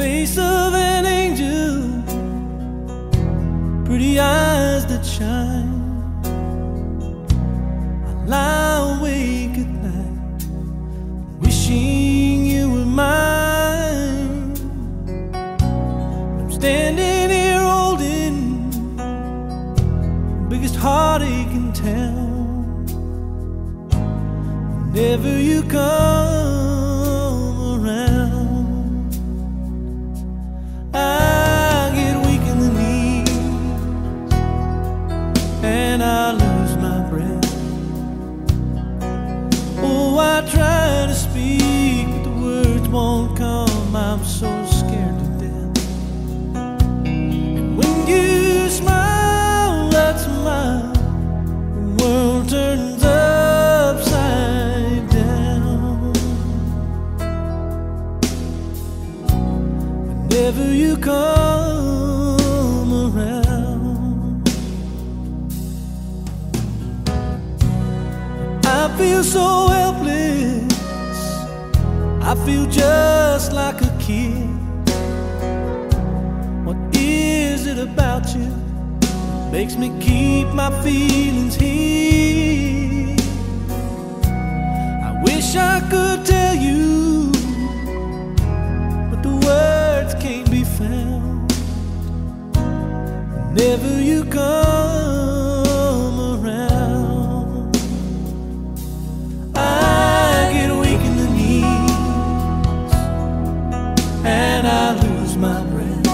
face of an angel, pretty eyes that shine. I lie awake at night, wishing you were mine. I'm standing here holding the biggest heartache in town. Whenever you come around, I get weak in the knees and I lose my breath. Oh, I try to speak, but the words won't come. I'm so scared to death. And when you smile, that smile, the world turns upside down. Whenever you come around, I feel so helpless. I feel just like a kid. What is it about you that makes me keep my feelings hid? I wish I could tell you, but the words can't be found. Whenever you come around, I get weak in the knees and I lose my breath.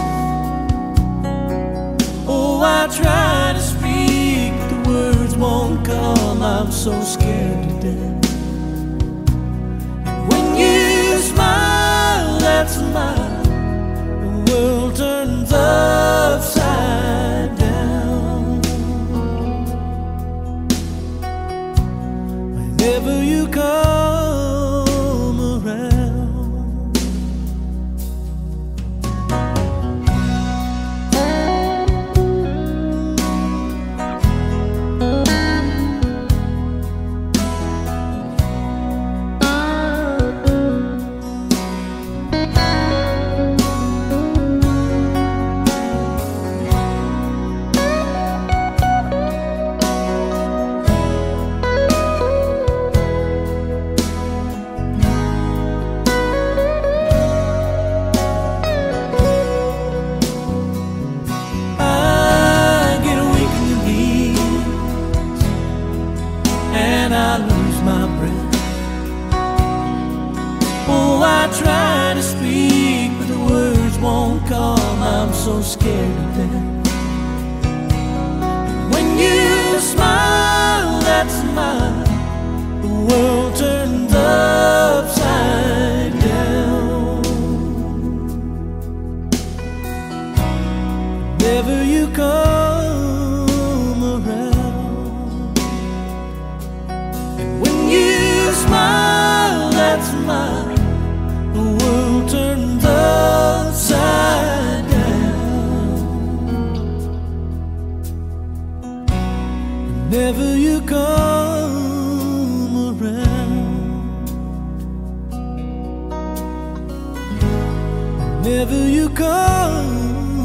Oh, I try to speak, but the words won't come. I'm so scared to death. And when you smile, that smile, the world turns upside down. Whenever you come around, I lose my breath. Oh, I try to speak, but the words won't come. I'm so scared to death. When you smile, that smile, the world turns upside down. Whenever you come around, when you smile, that smile, the world turns upside down. Whenever you come around, whenever you come around.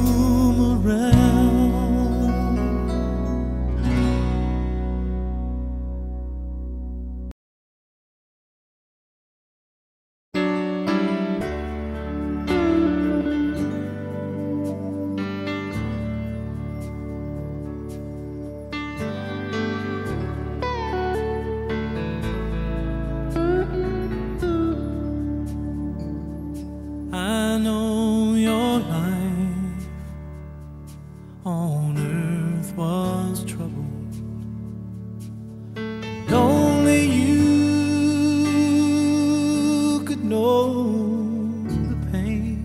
I know your life on earth was troubled, and only you could know the pain.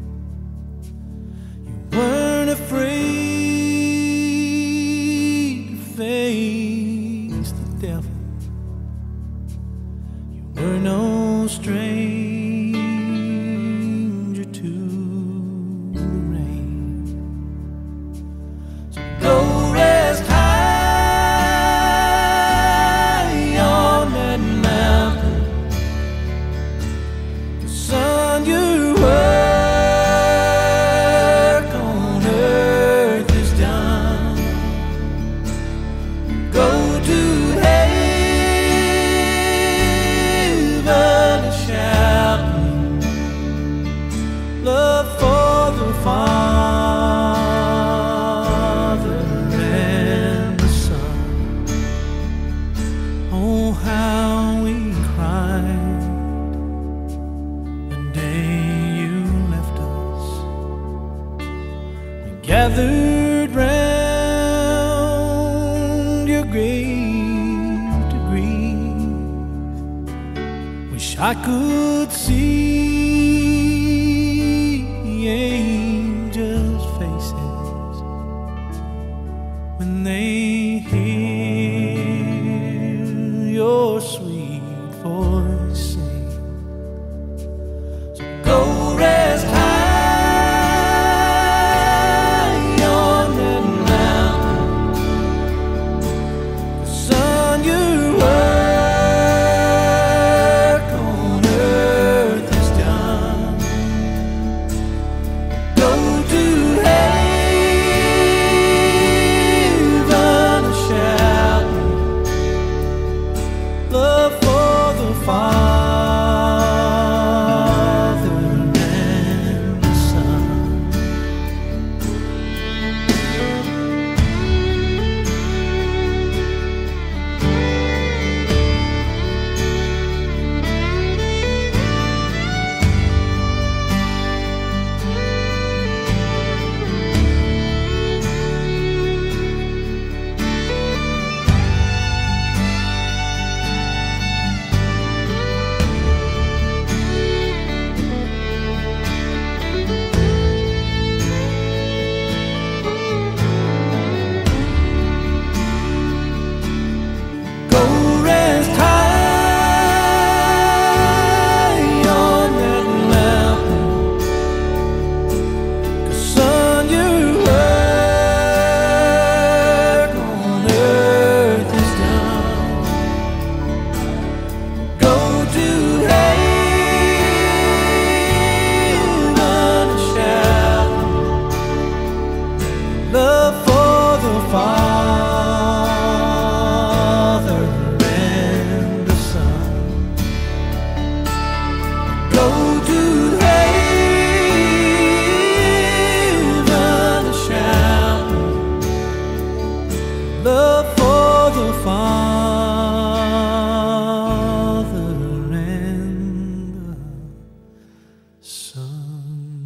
You weren't afraid to face the devil. You were no stranger to the rain. So go rest high on that mountain. The sun, you're worthy. Wish I could see angels' faces when they hear your sweet voice sing. So go rest high on that mountain, 'cause son, your work on earth is done. Go to heaven and shout love for the Father and the Son. Go rest high on that mountain, 'cause son, your work on earth is done. Go to heaven and shout love for the Father and the Son. Go to heaven and shout love for the Father and the Son.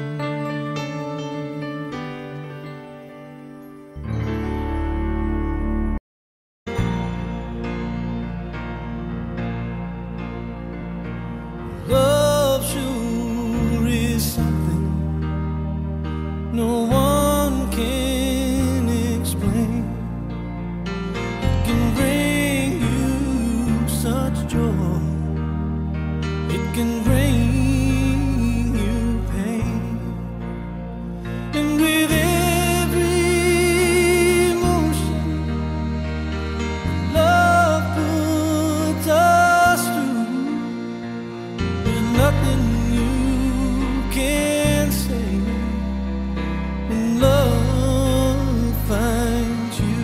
Love sure is something no one can explain. It can bring you such joy, it can bring you pain. And with every emotion, love puts us through. There's nothing you can say when love finds you.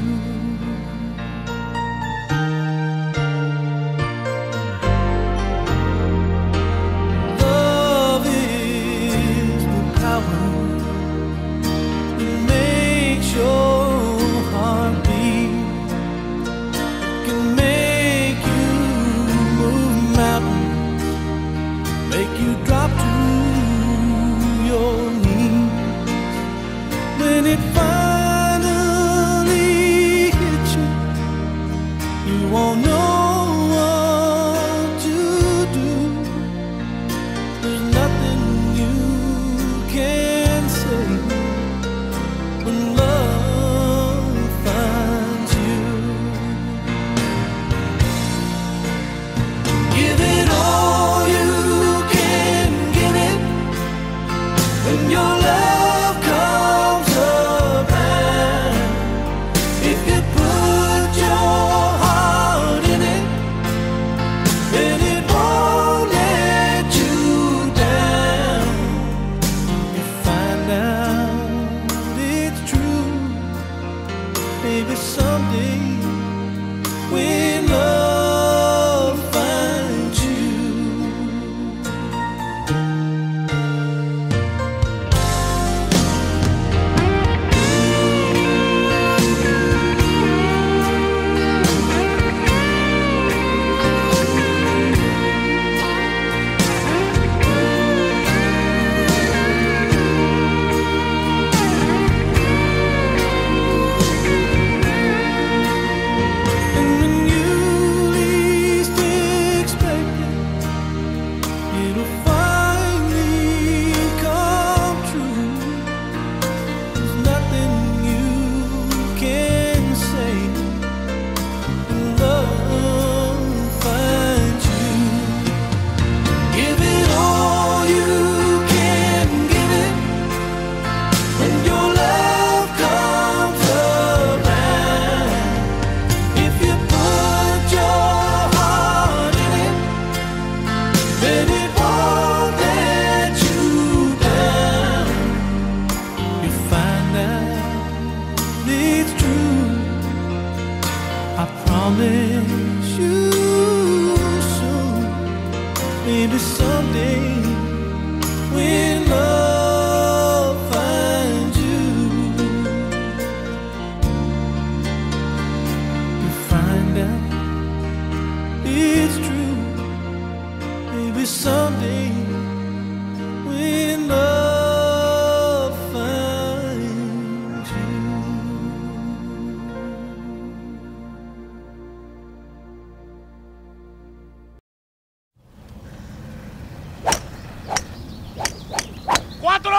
maybe someday when love finds you, you find out it's true. Maybe someday when love finds you. ¡Cuatro!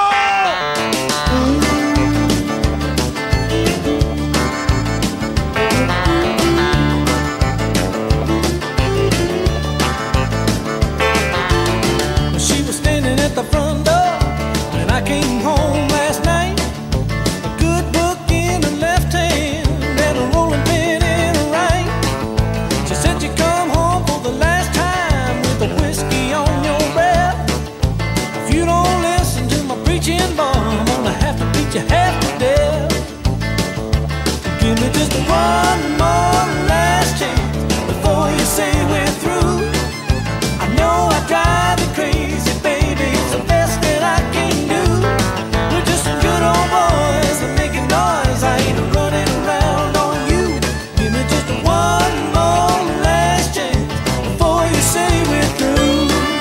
She was standing at the front door when I came home last night. A good book in her left hand and a rolling pin in her right. She said you come home for the last time with a whiskey on your breath. If you don't listen to my preaching, boy, I'm gonna have to beat you half to death. Give me just one more last chance before you say we're through. I know I drive you crazy, baby, it's the best that I can do. We're just some good old boys and making noise, I ain't running around on you. Give me just one more last chance before you say we're through.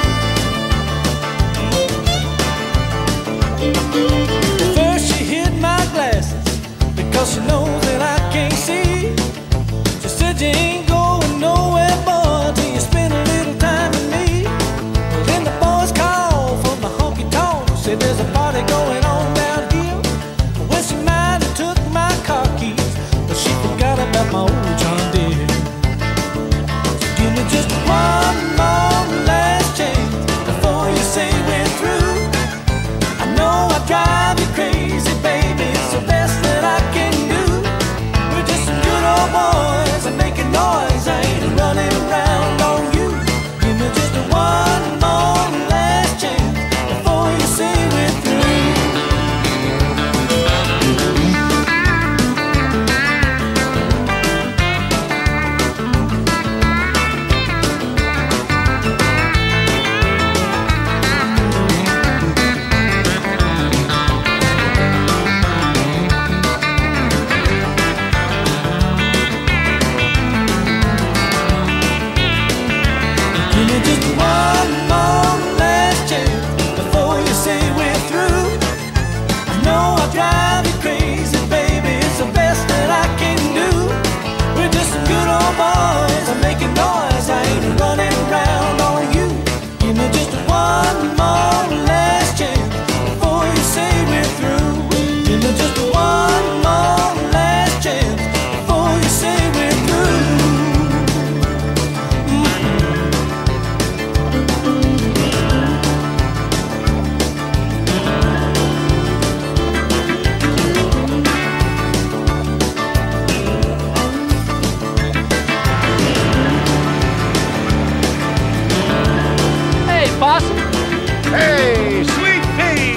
First she hid my glasses because she knows that I can't see. She said you ain't going nowhere, boy, till you spend a little time with me. Well, then the boys called from the honky-tonk, said there's a party going on down here. Well, she might have took my car keys, but she forgot about my old John Deere. So give me just one more last chance before you say we're through. I know I drive you crazy, baby, it's the best that I can do. We're just some good old boys and making noise, I ain't running around on you. Give me just one more last chance before you say we're through. Give me just one more last chance before you say we're through. I know I drive you crazy, baby, it's the best that I can do. We're just some good old boys, I'm making noise, I ain't running around on you. Give me just one more last chance before you say we're through. Give me just one more last chance before you say we're through. Hey, Possum. ¡Hey, Sweet Pea!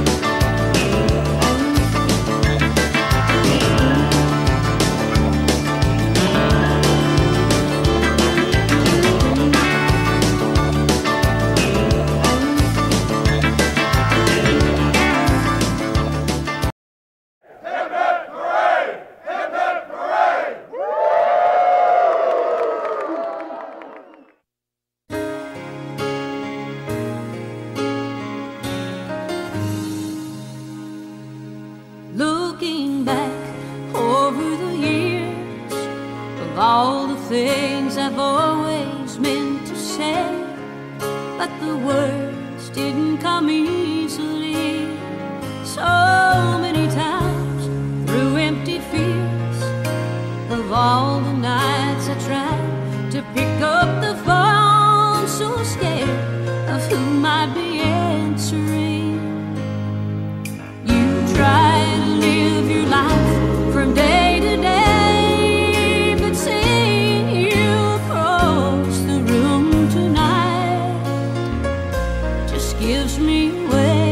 Looking back over the years of all the things I've always meant to say, but the words didn't come easily. So many times through empty fears of all the nights I tried to pick up the phone, so scared of who might be answering. You try to live your life from day to day, but seeing you across the room tonight just gives me away.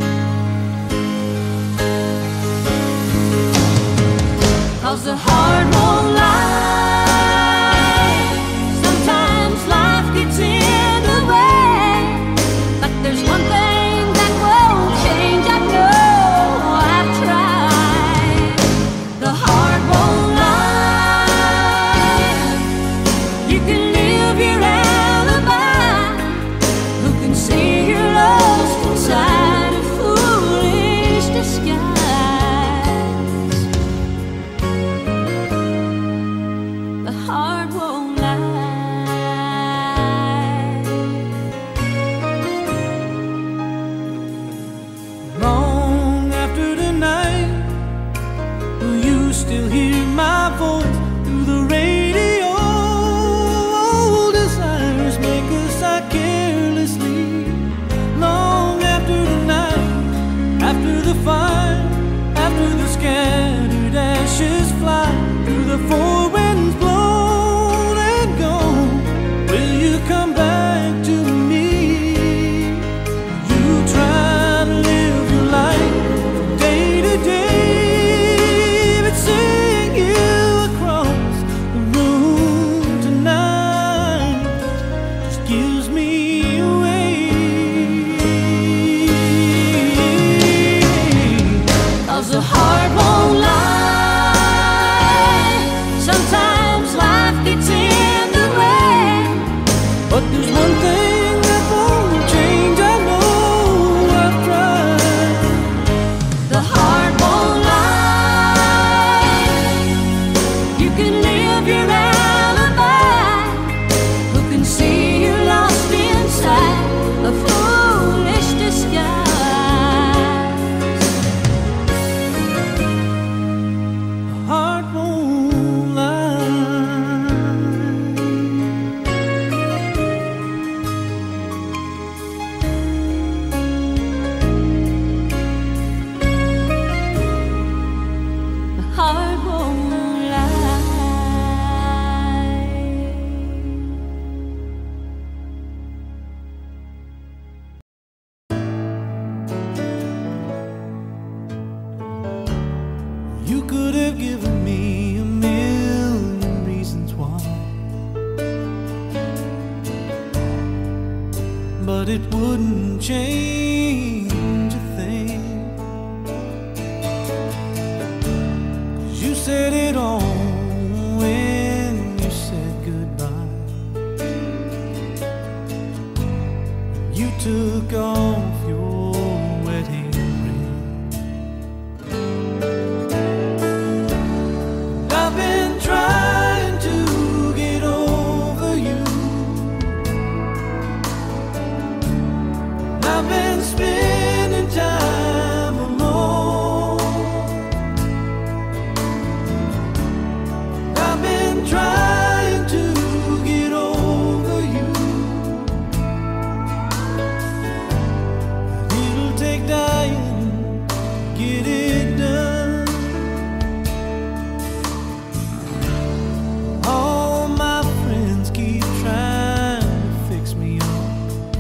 'Cause the heart won't lie, sometimes life gets in the way. the four winds blown and gone, will you come back to me? You try to live your life from day to day, but seeing you across the room tonight just gives me away. 'Cause the heart won't lie. Sometimes life gets in the way, but there's one thing that won't change. I know I've tried. The heart won't lie. You can live your alibi. Who can see you're lost inside a foolish disguise? The heart won't lie. The heart won't lie. You could have given me a million reasons why, but it wouldn't change a thing. 'Cause you said it all when you said goodbye. You took off your wedding ring. I've been trying to get over you. I've been spending time alone. I've been trying to get over you. It'll take dying to get it done. All my friends keep trying to fix me up.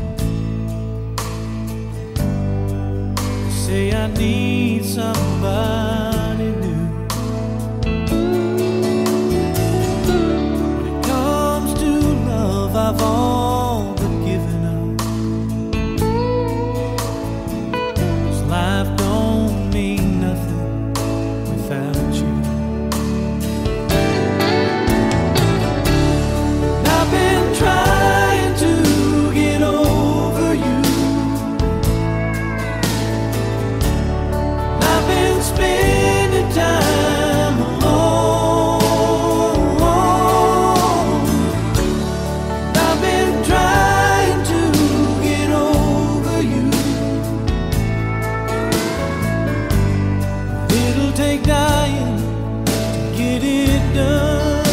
They say I need somebody new. When it comes to love, I've all but given up. 'Cause life don't mean nothing without you. I've been trying to get over you. I've been spending time alone. I've been trying to get over you. It'll take dying to get it done.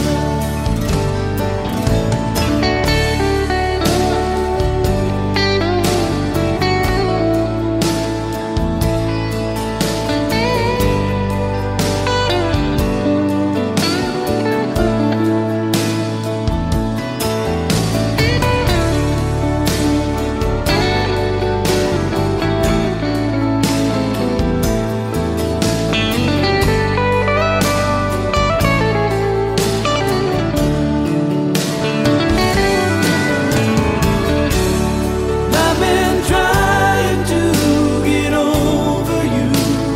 I've been trying to get over you.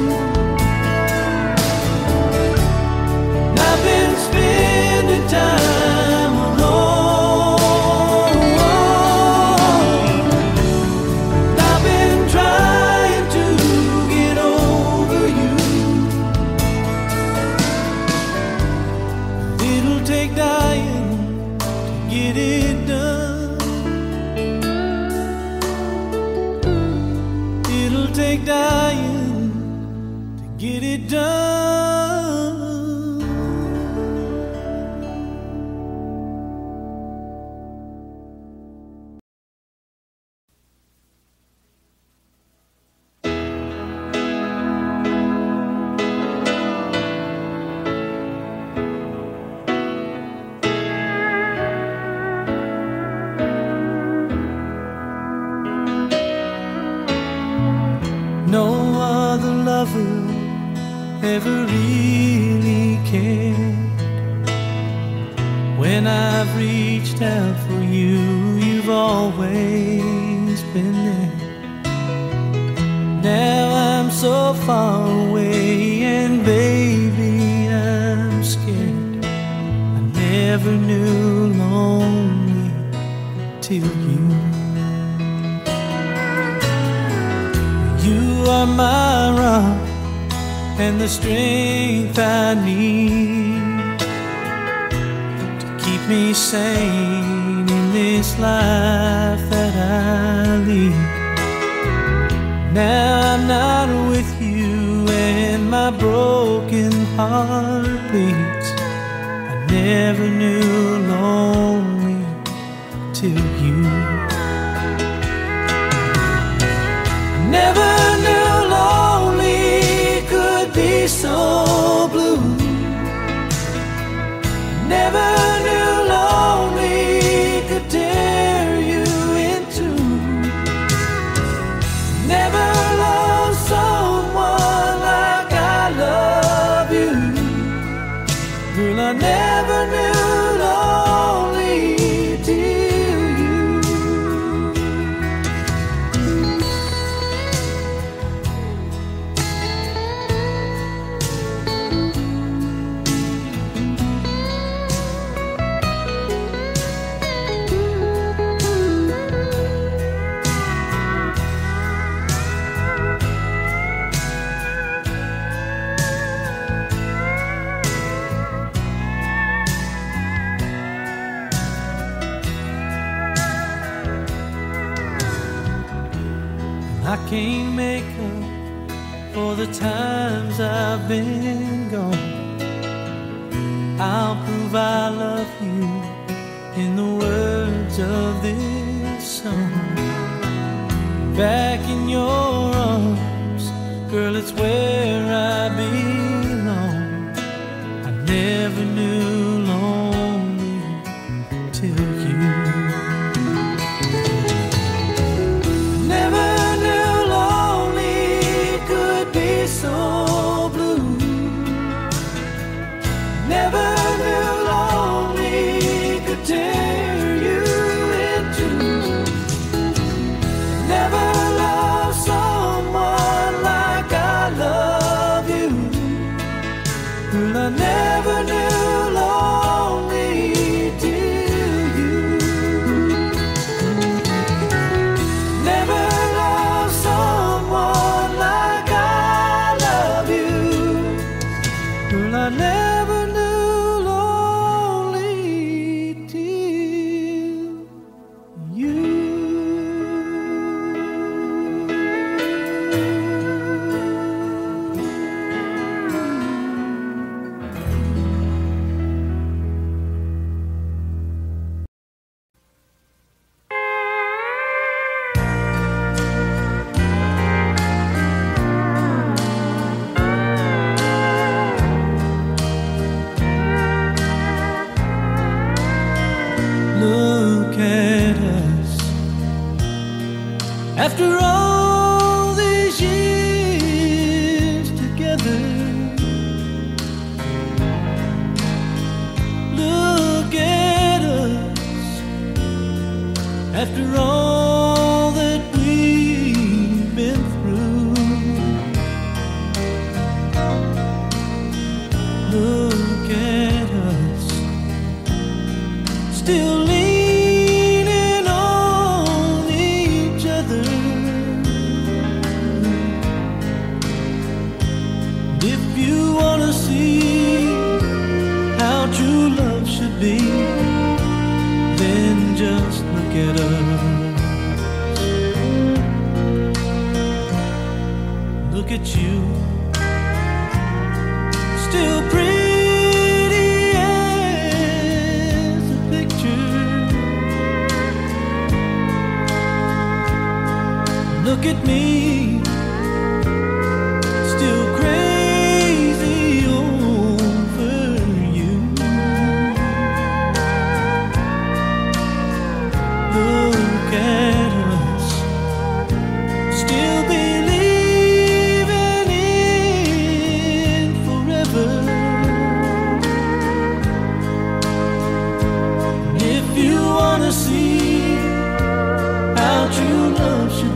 I've been spending time alone. I've been trying to get over you. It'll take dying to get it done. It'll take dying to get it done. lover ever really cared. When I've reached out for you, you've always been there. Now I'm so far away, and baby, I'm scared. I never knew lonely till you. You are my rock and the strength I need to keep me sane in this life that I lead. Now I'm not with you and my broken heart beats. I never knew lonely till you. I never knew lonely could be so blue. I never knew lonely could tear you in two. Never loved someone like I love you. Girl, I never knew lonely till you. I can't make up for the times I've been gone. I'll prove I love you in the words of this song. Back in your arms, girl, it's where I belong. I never knew lonely till you. Never so blue. Never knew lonely could tear you in two. Never loved someone like I love you. Well, I never knew lonely till you. Never loved someone like I never knew lonely till you. Look at us. After all these years together, look at us. After all that we've been through, look at us. Still leaning on each other. If you wanna see how true love should be, then just look at us. Look at you, still pretty as a picture. Look at me, still crazy over you. Look at us, still believing in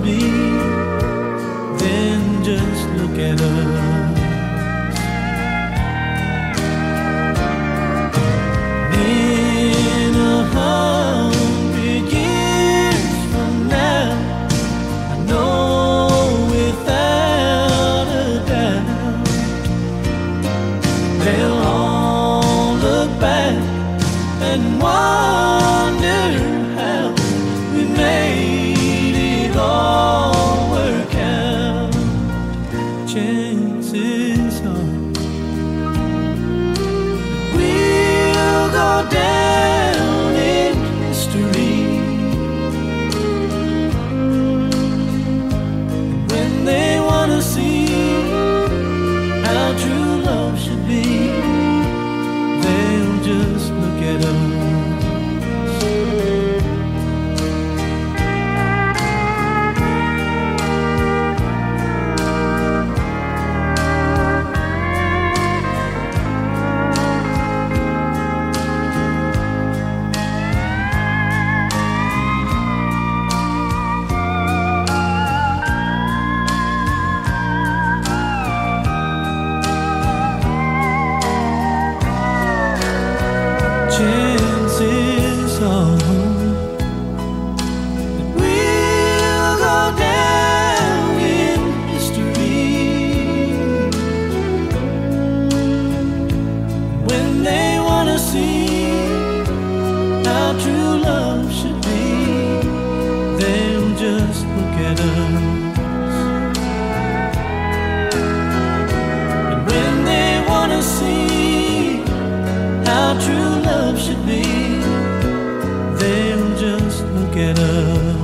be, then just look at us. In 100 years from now, I know without a doubt, they'll all look back and wonder how we made it all work out. Chances are we'll go down in history. When they want to see how true love should be, they'll just look at us. Chances are that we'll go down in history. When they want to see how true love should be, they'll just look at us. And when they want to see how true love should be, they'll just look at us.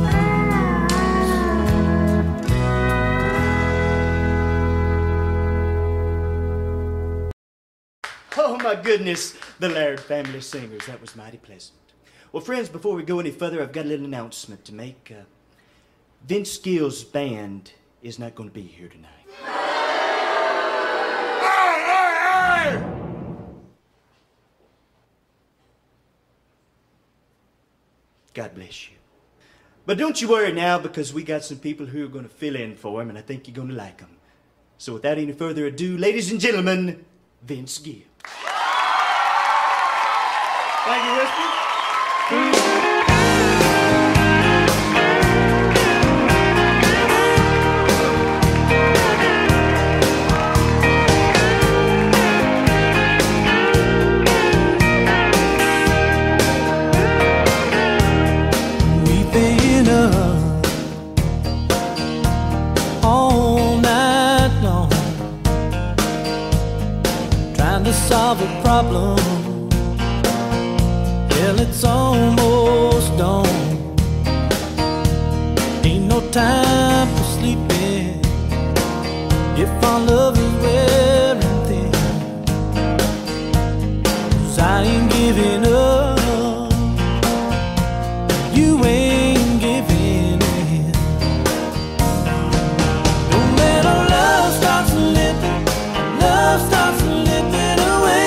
Oh my goodness, the Laird Family Singers. That was mighty pleasant. Well, friends, before we go any further, I've got a little announcement to make. Vince Gill's band is not going to be here tonight. God bless you. But don't you worry now, because we got some people who are going to fill in for him, and I think you're going to like them. So without any further ado, ladies and gentlemen, Vince Gill. Thank you, Whisper. We've been up all night long, trying to solve a problem. Well, it's almost dawn. Ain't no time for sleeping if our love is wearing thin. 'Cause I ain't giving up, you ain't giving in. Don't let our love start slipping, our love starts slipping away.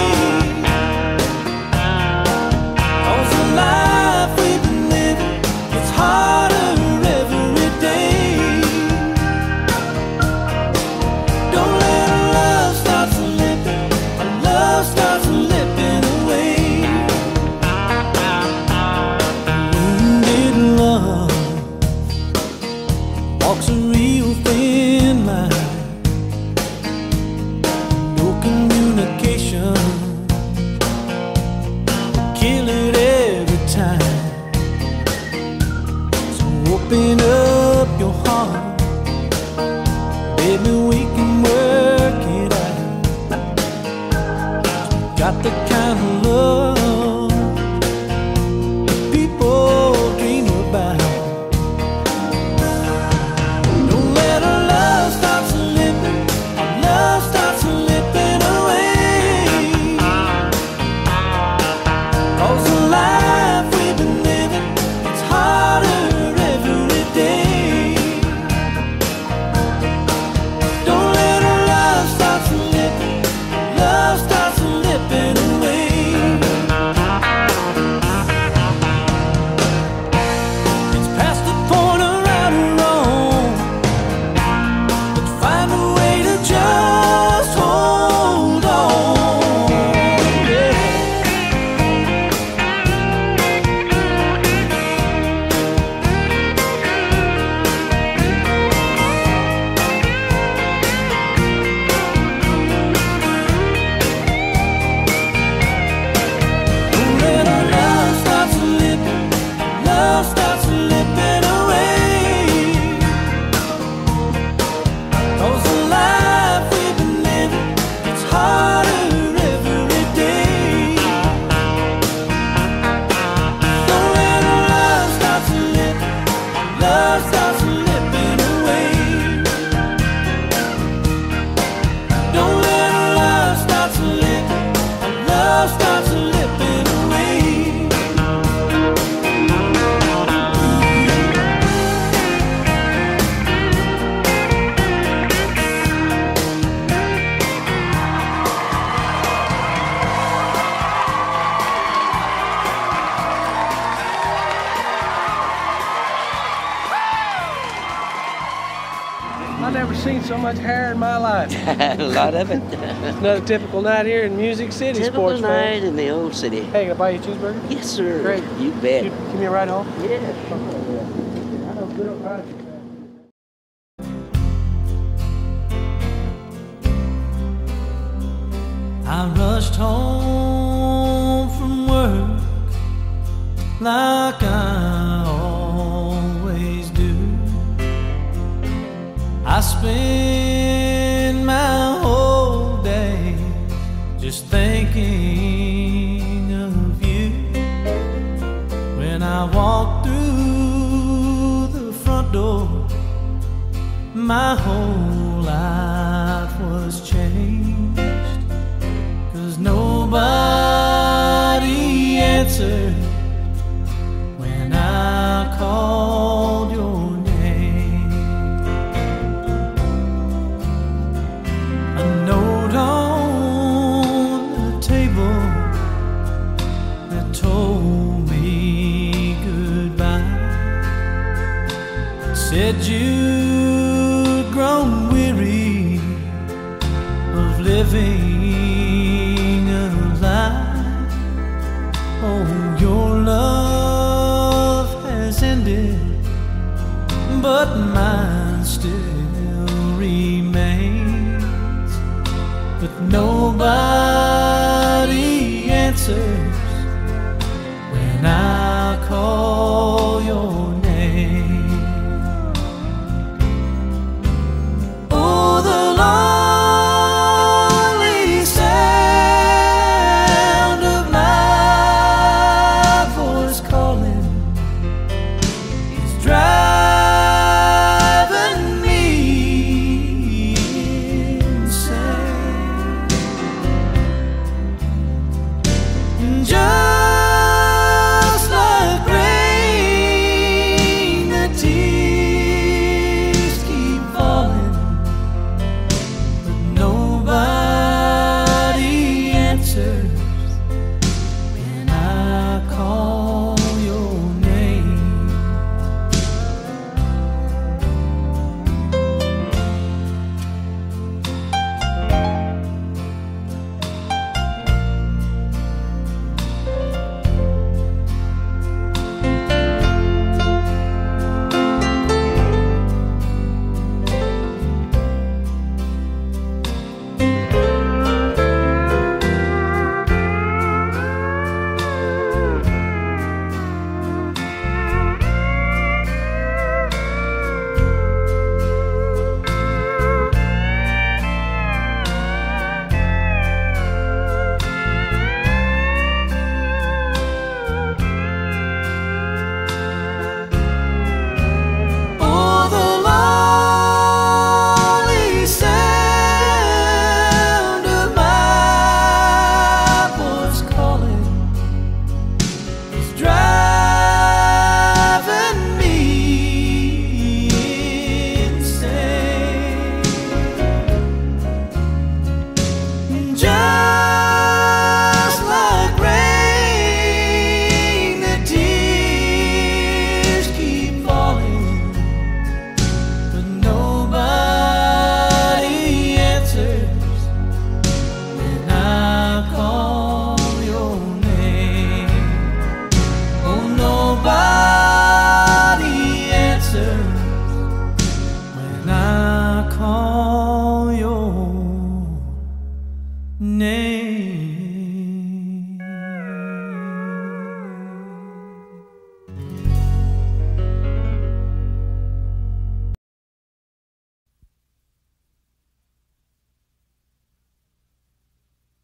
Life we've been living, it's harder every day. Don't let our love start slipping, our love starts slipping away. Wounded love walks a real thin line. No communication, kill it every time. So open up your heart, baby, we can work it out. Got the kind of love people dream about. Don't let our love start slipping, our love starts slipping away. 'Cause the life we've been living, it's harder every day. love starts slipping away. Don't let our love start slipping, our love starts slipping away. I've never seen so much hair in my life. A lot of it. Another typical night here in Music City, Typical sports night fan. in the old city. Hey, can I buy you a cheeseburger? Yes, sir. Great. You bet. Give me a ride home? Yeah. I know good old ride. I rushed home from work like I always do. I spend my whole day just thinking of you. When I walk through the front door, my whole life was changed. 'Cause nobody answered when I called your name. A note on the table that told me goodbye. It said you'd grown weary of living a lie. Oh, your love has ended, but mine still remains. But nobody answers when I call your name. Oh, the lonely sound of my voice calling is driving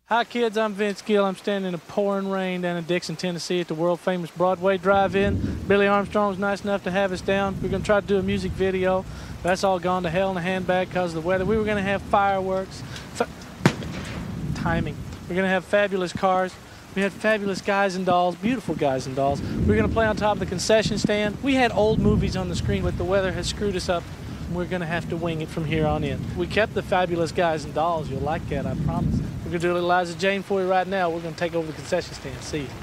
Hi kids, I'm Vince Gill. I'm standing in the pouring rain down in Dixon, Tennessee at the world famous Broadway Drive-In. Billy Armstrong was nice enough to have us down. We're going to try to do a music video. That's all gone to hell in a handbag because of the weather. We were going to have fireworks. Timing. We're going to have fabulous cars. We had fabulous guys and dolls, beautiful guys and dolls. We're going to play on top of the concession stand. We had old movies on the screen, but the weather has screwed us up. We're going to have to wing it from here on in. We kept the fabulous guys and dolls. You'll like that, I promise. We're going to do a little Liza Jane for you right now. We're going to take over the concession stand. See you.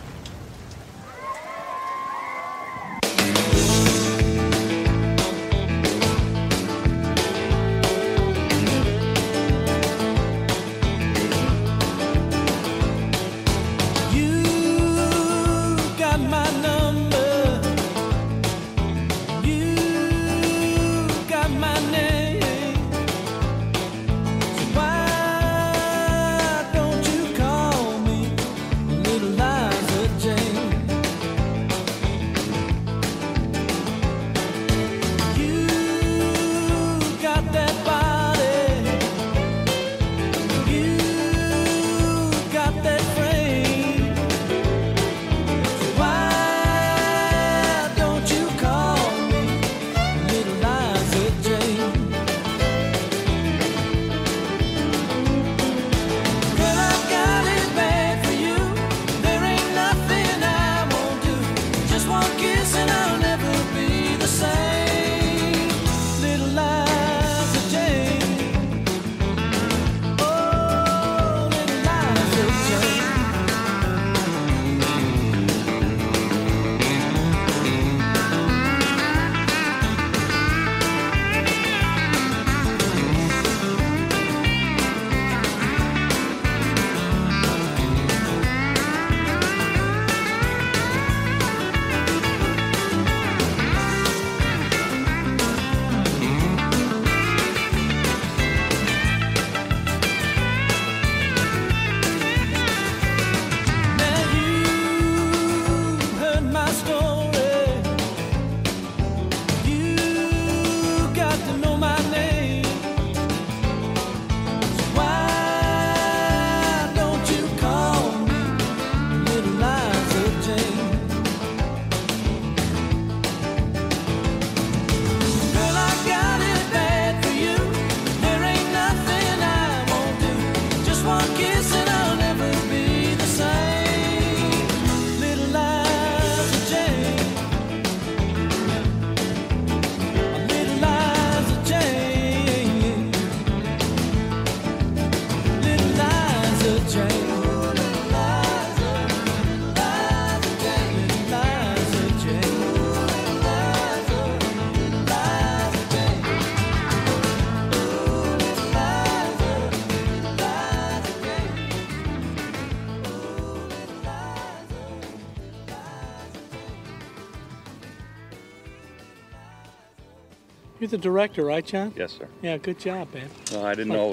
You're the director, right, John? Yes, sir. Yeah, good job, man. Well, I didn't know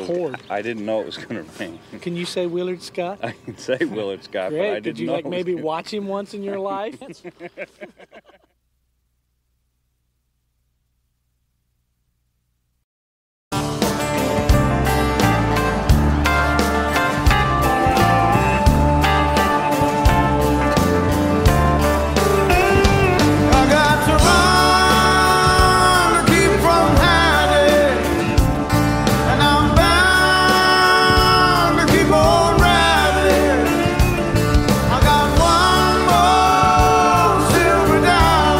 it was going to rain. Can you say Willard Scott? I can say Willard Scott, Great. but I didn't know. Did you like maybe watch him once in your life? I got one more silver dime.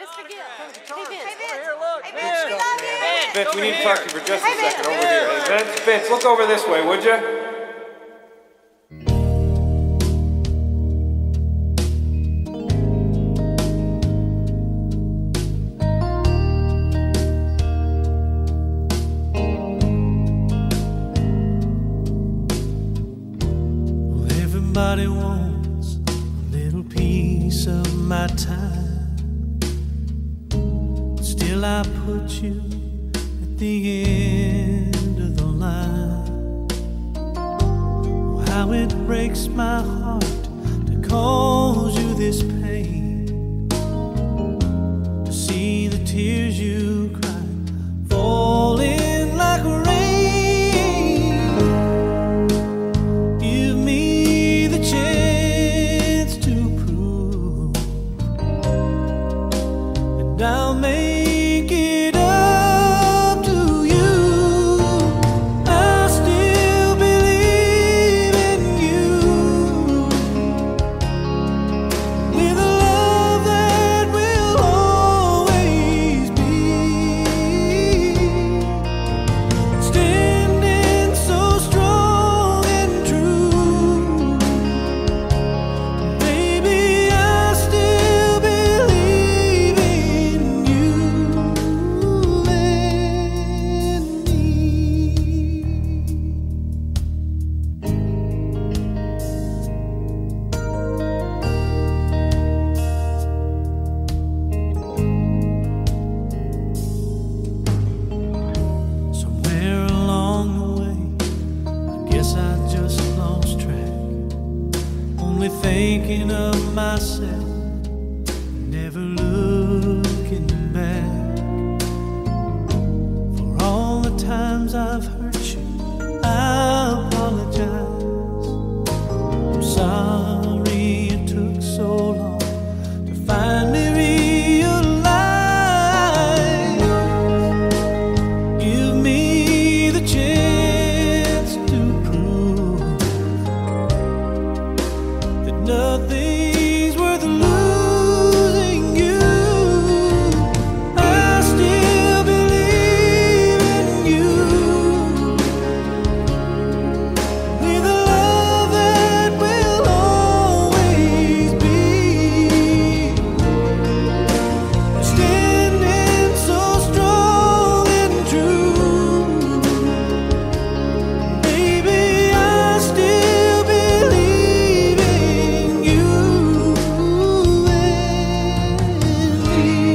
Mr. Gill. Hey, Vince. Hey, Vince. Here, look. Hey, Vince, we love you. Vince, we need to talk to you for just a second. Over Vince. here. Hey, Vince, look over this way, would you? Everybody wants a little piece of my time. Still I put you at the end of the line. Oh, how it breaks my heart to cause you this pain, to see the tears you cry falling like rain. I'll make it up to you. I still believe in you, with a love that will always be standing so strong and true. Baby, I still believe in you and me. Somewhere along the way, I guess I just lost track, only thinking of myself, never looking back. For all the times I've hurt you, I apologize. I'm sorry it took so long to finally realize. Give me the chance to prove that nothing's worth losing you. I still believe in you, with a love that will always be standing so strong and true. Baby, I still believe in you and me.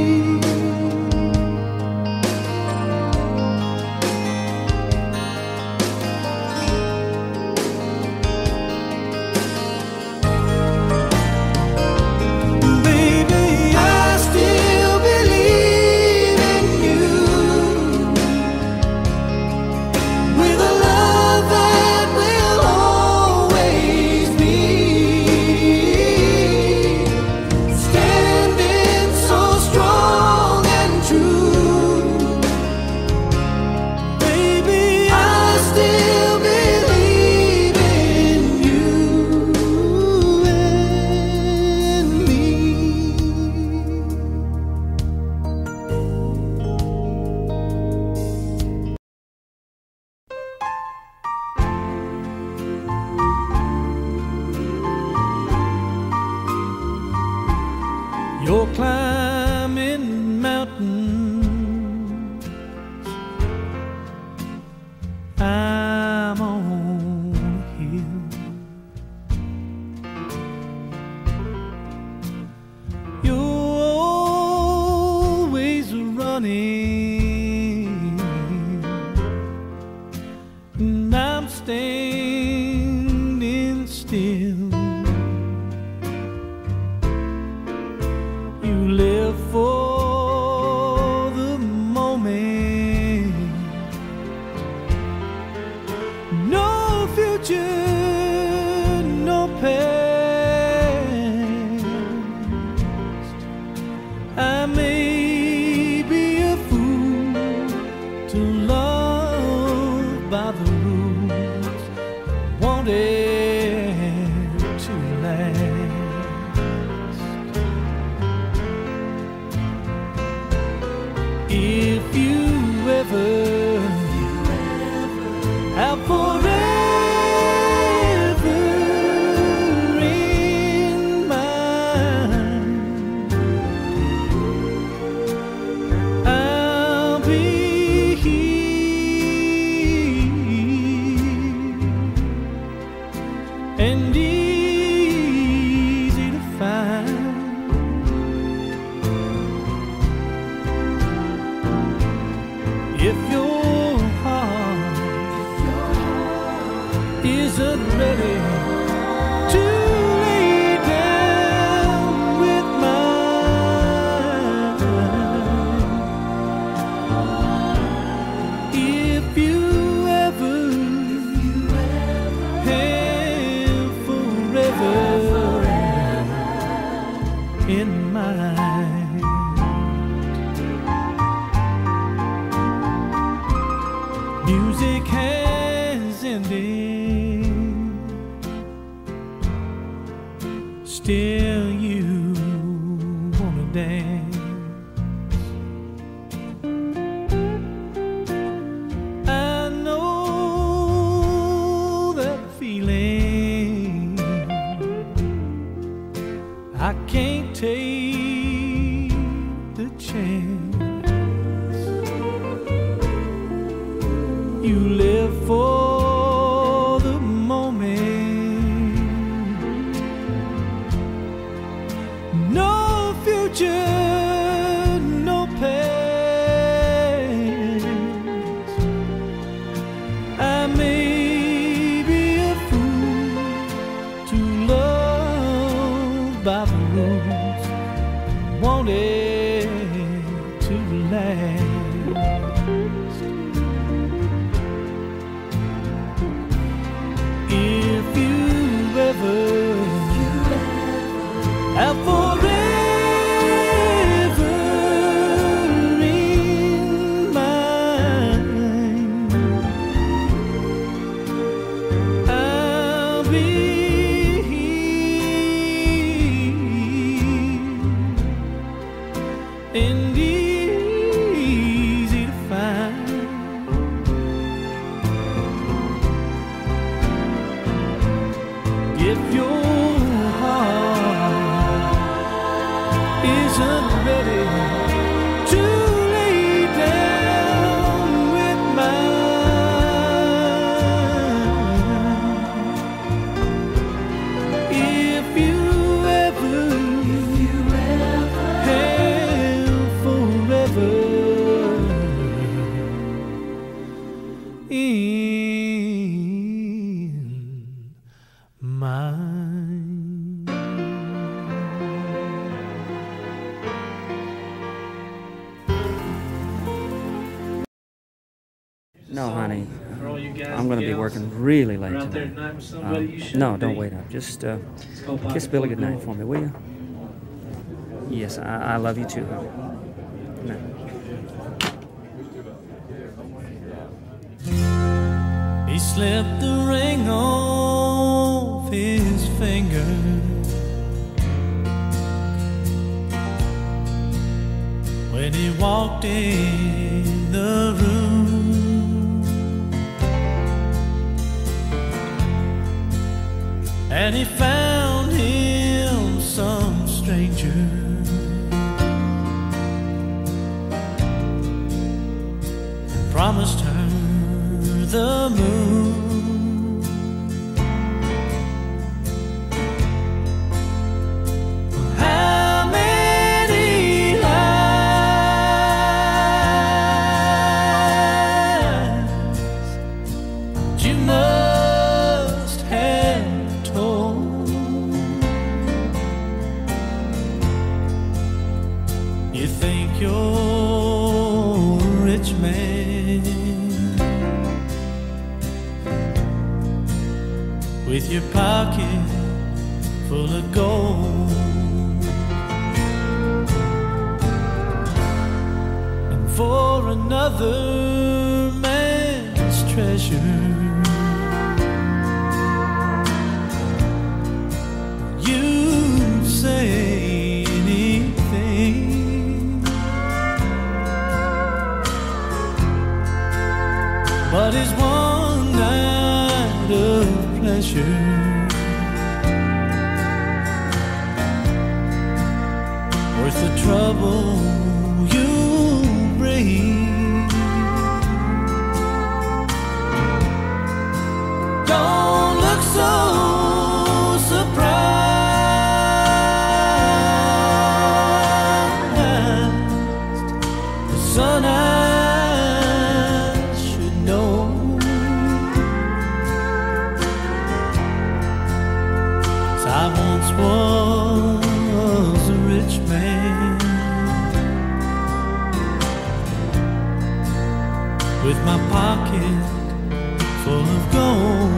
Baby, I still believe in you, with a love that will always be standing so strong and true. Baby, I still believe in you and me. You're climbing mountains, I'm on a hill. You're always running, and I'm standing still. You live for the moment, no future, no past. I may be a fool to love by the rules, want it in mind. Music has ended, still you wanna dance. I know that feeling. I can't take the chance. You live for the moment, no future, no past. I may be a fool to love by the rules, want it to last. If you ever have forever in mind, I'll be here and easy to find. If your heart isn't ready to lay down with mine, if you ever have forever in mind. No, honey. I'm going to be working really late tonight. No, don't wait up. Just kiss Billy goodnight for me, will you? Yes, I love you too, honey. Good night. He slipped the ring off his finger, when he walked in the room. And he found him some stranger, and promised her the moon. How many lies you must have told? You think you're a rich man with your pocket full of gold, and for another man's treasure you'd say anything. But it's one night of pleasure worth the trouble you bring. Don't look so surprised, the son I should know. I once was a rich man with my pocket full of gold.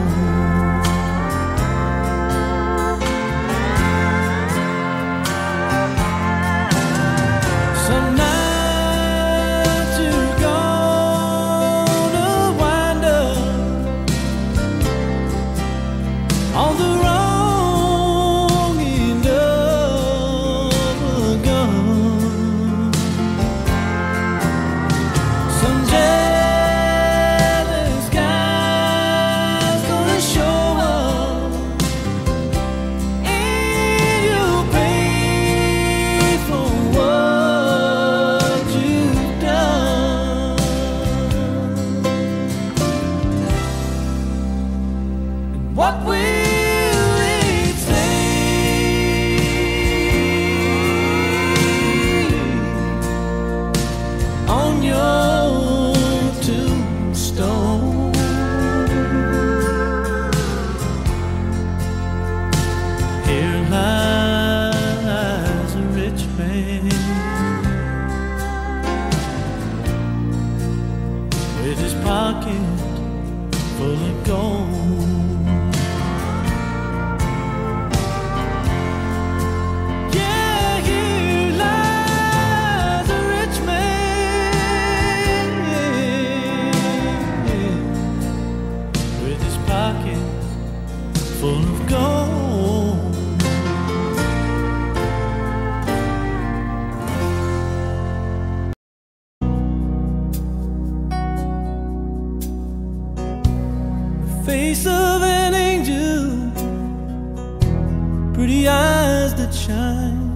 pretty eyes that shine.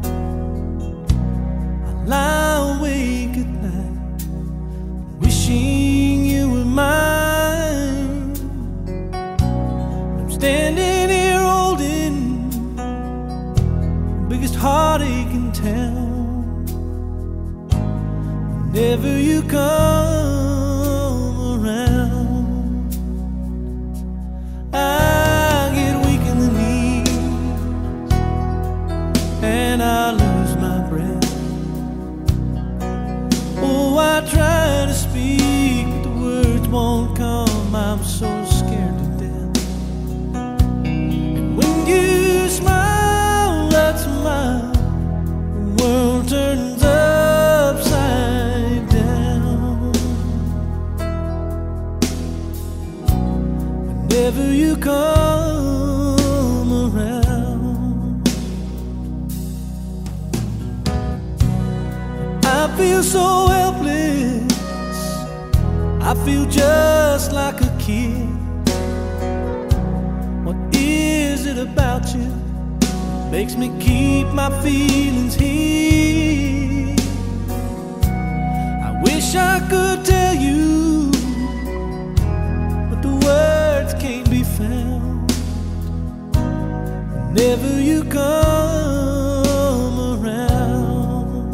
I lie awake at night, wishing you were mine. I'm standing here holding the biggest heartache in town. Whenever you come around, I get weak in the knees and I lose my breath. Oh, I try to speak, but the words won't come. I'm so scared to death. And when you smile, that smile, the world turns upside down. Whenever you come around, I feel so helpless. I feel just like a kid. What is it about you that makes me keep my feelings hid? I wish I could tell you, but the words can't be found. Whenever you come around,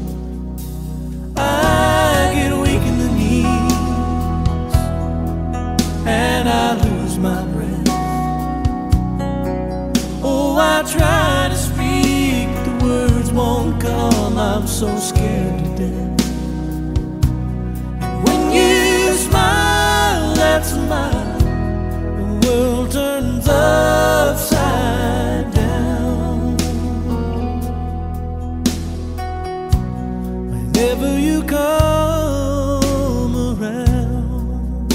I get weak in the knees and I lose my breath. Oh, I try to speak, but the words won't come. I'm so scared to death. And when you smile, that smile, the world turns upside down. Whenever you come around,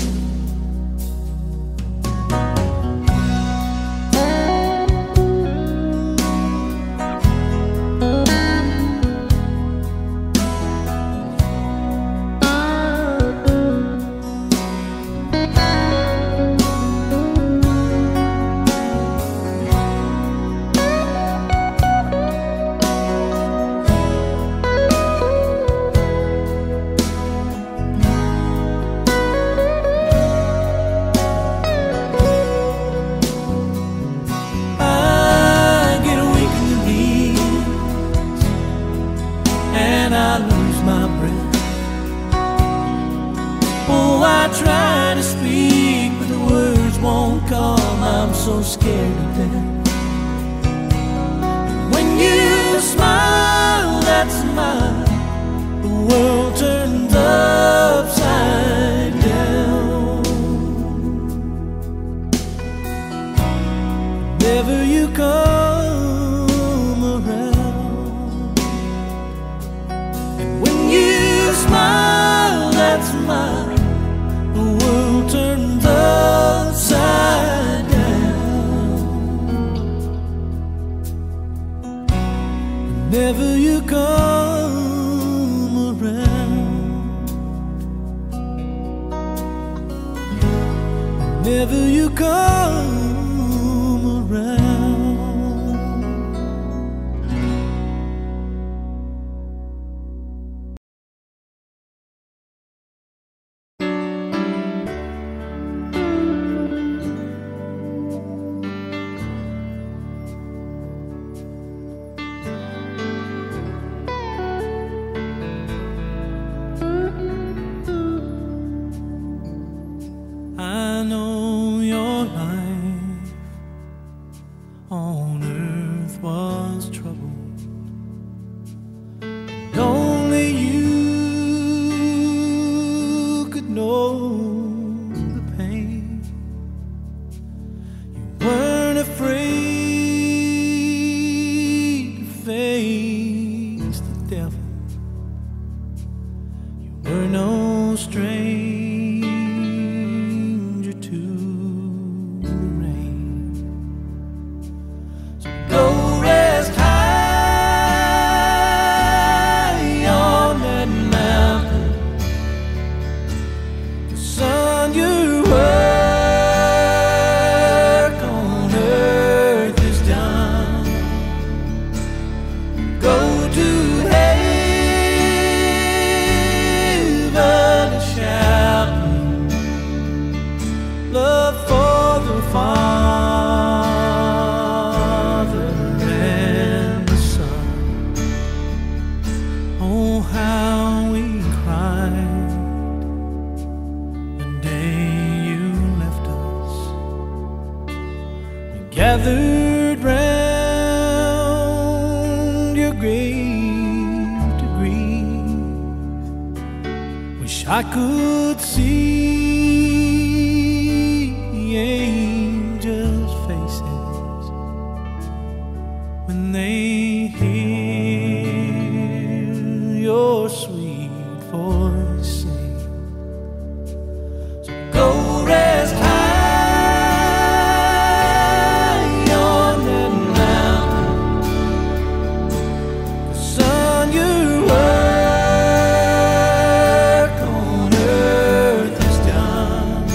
I lose my breath. Oh, I try to speak, but the words won't come. I'm so scared to death. When you smile, that smile, the world turns upside down. Whenever you come around, when you smile, that smile, the world turns upside down. Whenever you come around, whenever you come around. I know your life on earth was troubled, and only you could know the pain. You weren't afraid to face the devil. You were no stranger to the rain. So go rest high I could see angels' faces when they hear your sweet voice sing. So go rest high on that mountain, 'cause son, your work on earth is done.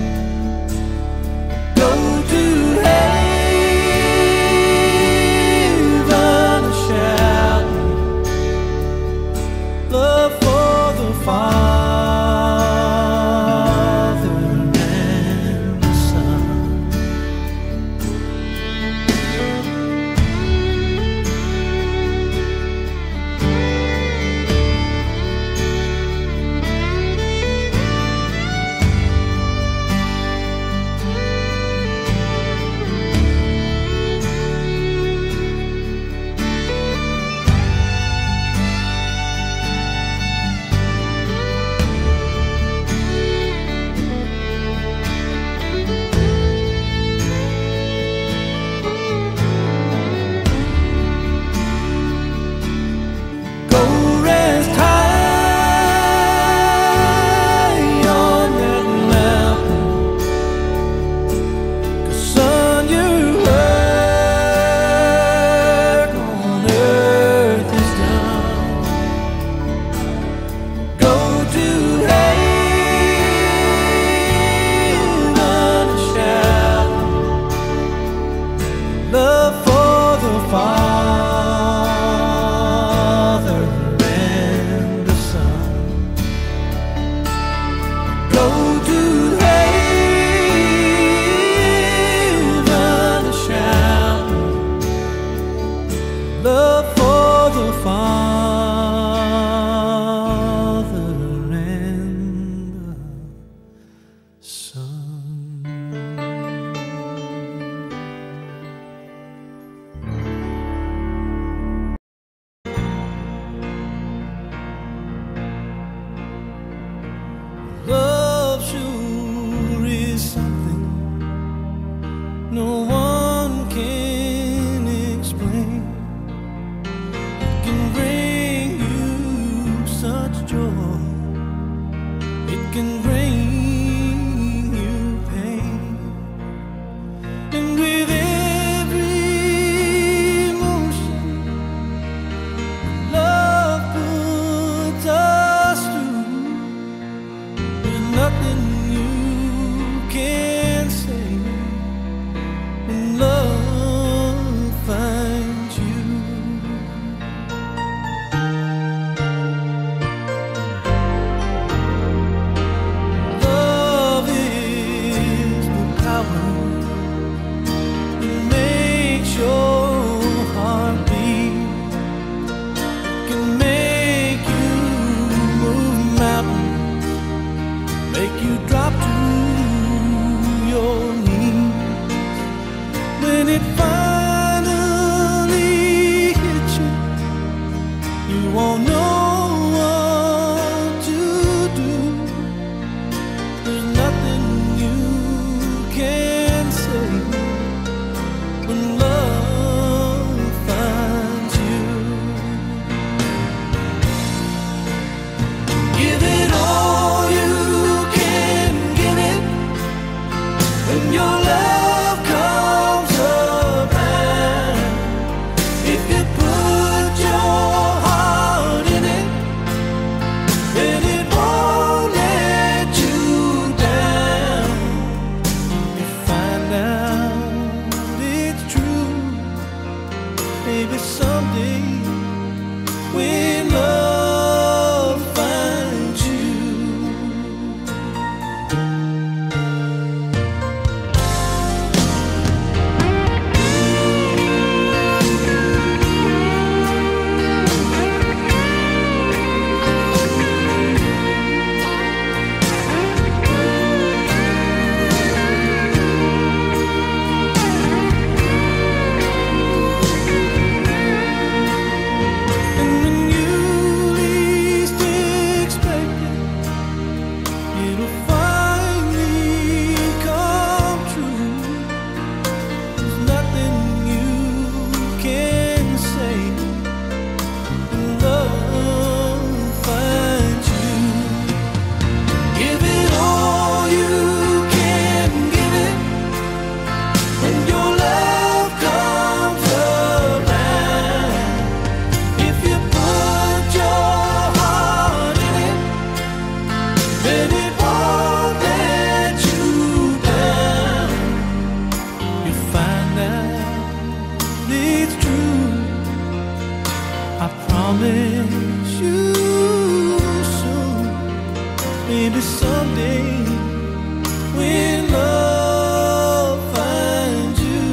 Go to heaven shouting love for the Father and the Son. Go rest high on that mountain, 'cause son, your work on earth is done. Go to heaven shouting love for the Father and the Son. Go to heaven shouting love for the Father and the Son. Love sure is something no one can explain. It can bring you such joy, it can bring you pain, and with every emotion love puts us through, there's nothing you can say when love finds you. Love is the power that makes your heart beat. It can make you move mountains, make you drop to your knees. When it finally hits you, you won't know what to do. There's nothing you can say when love finds you. Give it all you can give it when your love comes around. If you put your heart in it, then it won't let you down. You find out it's true, maybe someday when love finds you. And when you promise you soon. Maybe someday when love finds you,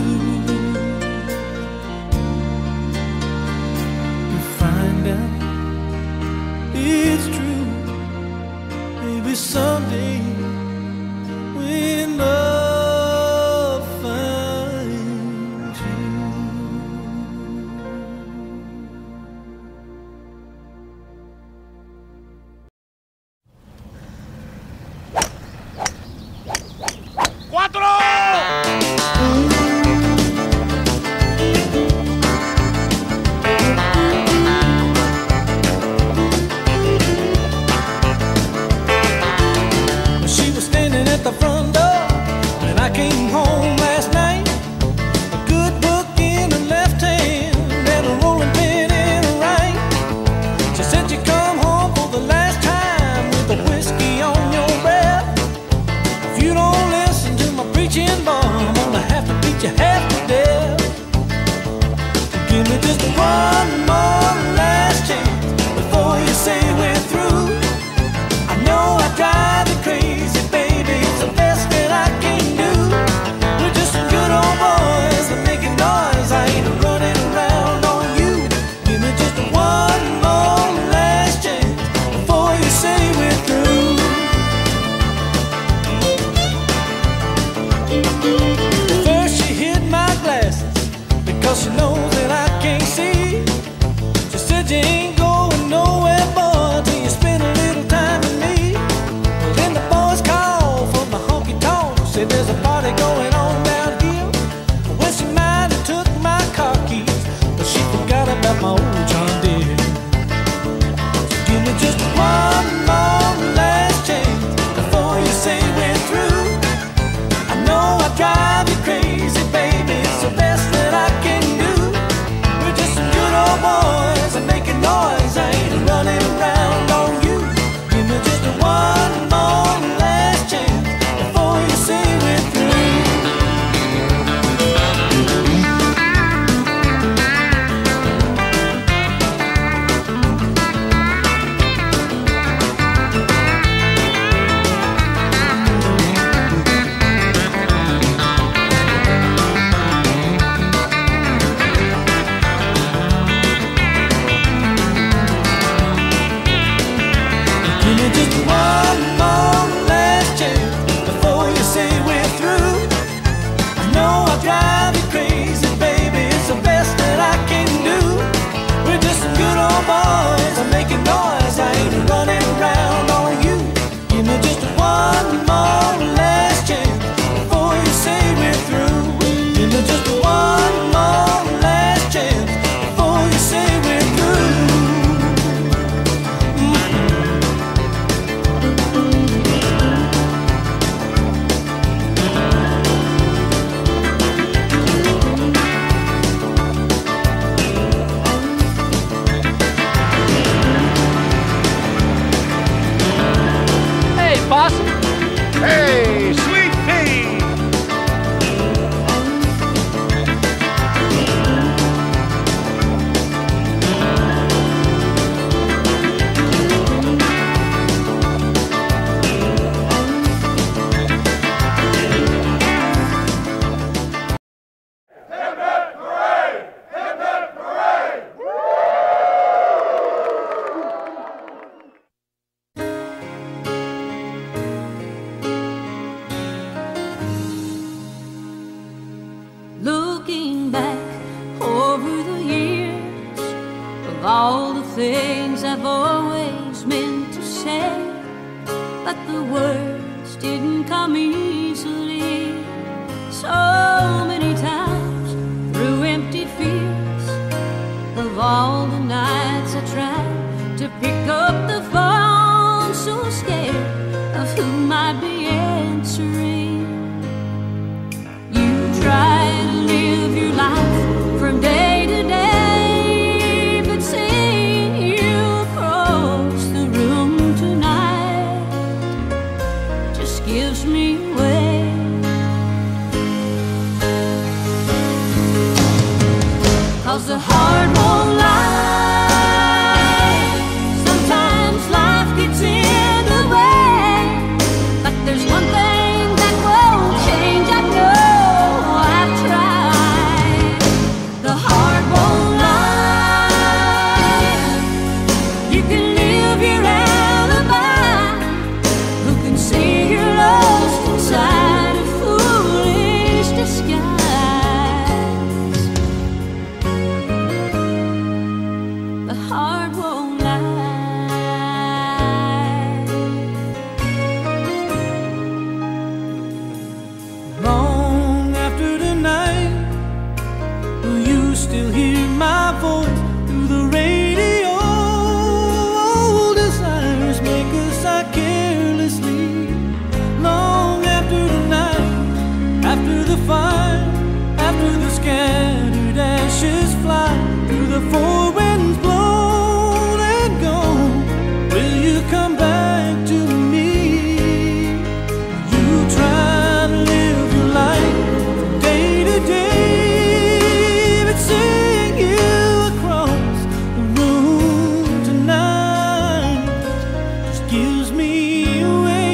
you find out it's true. Maybe someday when love finds you. ¡Cuatro! She was standing at the front door when I came home last night. A good book in her left hand and a rolling pin in her right. She said you come home for the last time with a whiskey on your breath. If you don't listen to my preaching, boy, I'm gonna have to beat you half to death. Give me just one more last chance before you say we're through. I know I drive you crazy, baby, it's the best that I can do. We're just some good old boys that making noise. I ain't running around on you. Give me just one more last chance before you say we're through. First she hid my glasses because she knows that I can't see. She said you ain't going nowhere, boy, till you spend a little time with me. Well, then the boys called from the honky-tonk, said there's a party going on down here. Well, she might have took my car keys, but she forgot about my old John Deere. So give me just one more last chance before you say we're through. I know I drive you crazy, baby, it's the best that I can do. We're just some good old boys and making noise. I ain't running around on you. Give me just one more last chance before you say we're through. Give me just one more last chance before you say we're through. I know I drive you crazy, baby, it's the best that I can do. We're just some good old boys, I'm making noise. I ain't running around on you. Give me just one more last chance before you say we're through. Give me just one more last chance before you say we're through. Hey, Possum. Hey, Sweet Pea! Looking back over the years of all the things I've always meant to say, but the words didn't come easily. So many times through empty fields of all the nights I tried to pick up the phone, so scared of who might be answering. You try to live your life from day to day, but seeing you across the room tonight just gives me away. 'Cause the heart won't lie. still hear my voice through the radio. Old desires make us act carelessly. Long after the night, after the fire, after the scattered ashes fly through the four winds blown and gone, will you come back to me? You try to live your life from day to day, but seeing you across the room tonight just gives me away.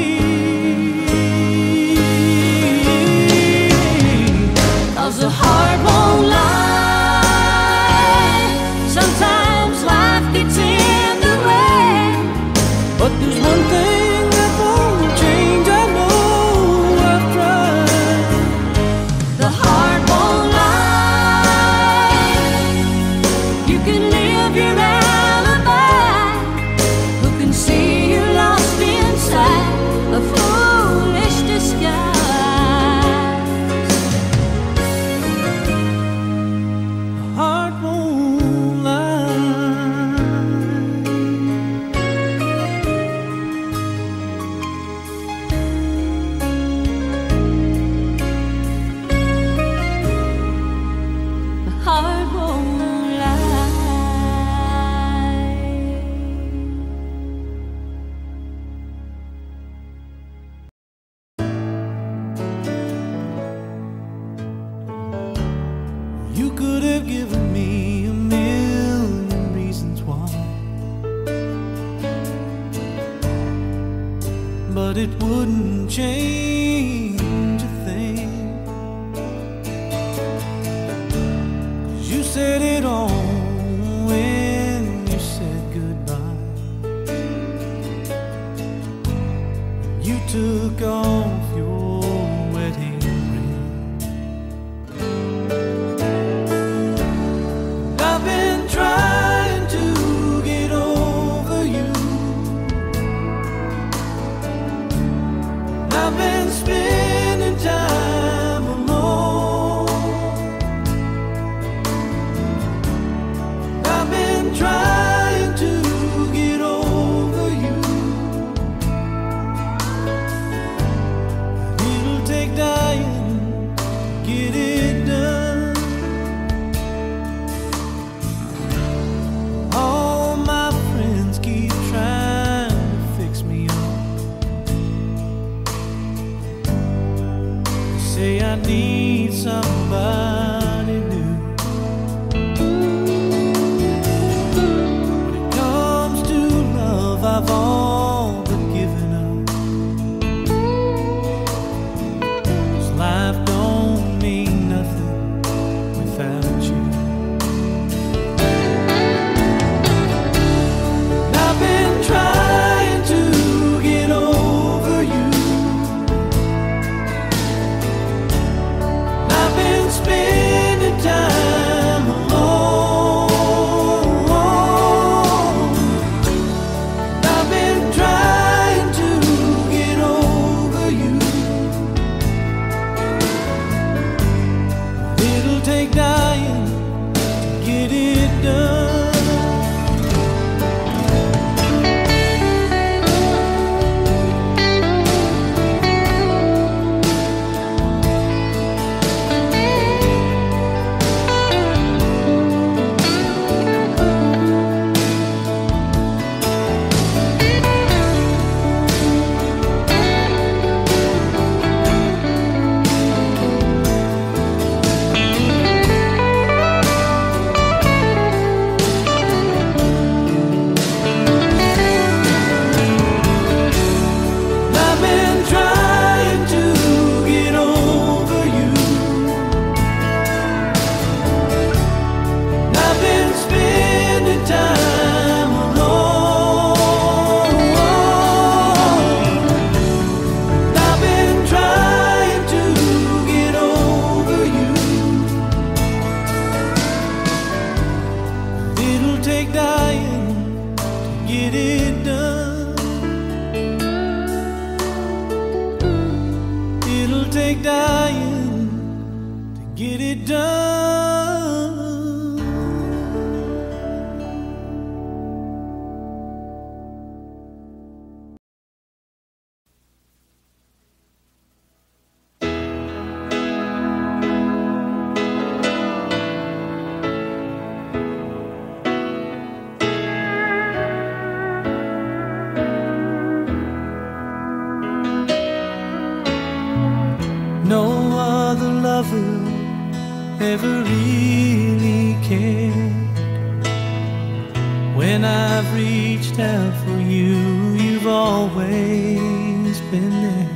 'Cause the heart won't lie. Sometimes life gets in the way, but there's one thing that won't change. I know I've tried. The heart won't lie. You can live your alibi. Who can see you lost inside a foolish disguise? The heart won't lie. The heart won't lie. You could have given me a million reasons why, but it wouldn't change a thing. 'Cause you said it all when you said goodbye. You took off your wedding ring. I've been trying to get over you. I've been spending time alone. I've been trying to get over you. It'll take dying to get it done. All my friends keep trying to fix me up. They say I need somebody new. When it comes to love, I've all but given up. 'Cause life don't mean nothing without you. I've been trying to get over you. I've been spending time alone. I've been trying to get over you. It'll take dying to get it done. I've been trying to get over you. I've been spending time alone. I've been trying to get over you. It'll take dying to get it done. It'll take dying to get it done. never really cared. When I've reached out for you, you've always been there.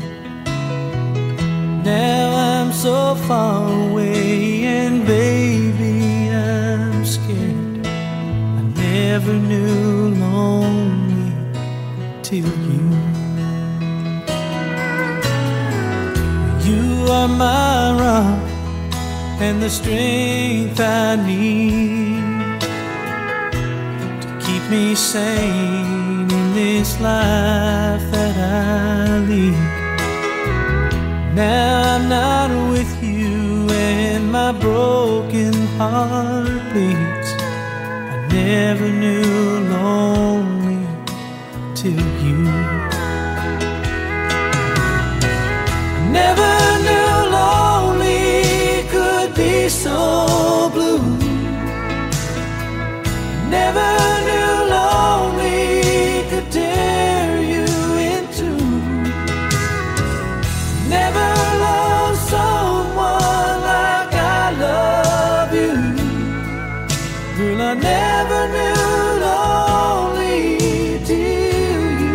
Now I'm so far away, and baby, I'm scared. I never knew lonely till you. You are my rock and the strength I need to keep me sane in this life that I lead. Now I'm not with you and my broken heart bleeds. I never knew lonely till you. I never knew lonely could be so blue. Never knew lonely could tear you in two. Never loved someone like I love you. Girl, I never knew lonely till you.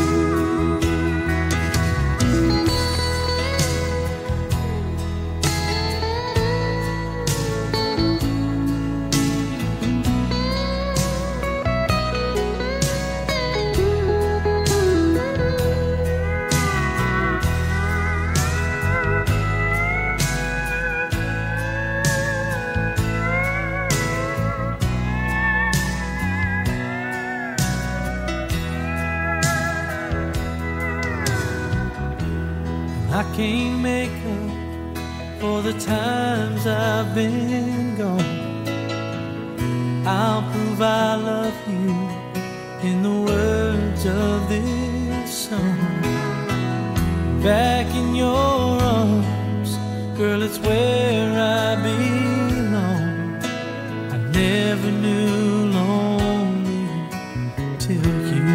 I can't make up for the times I've been gone. I'll prove I love you in the words of this song. Back in your arms, girl, it's where I belong. I never knew lonely till you.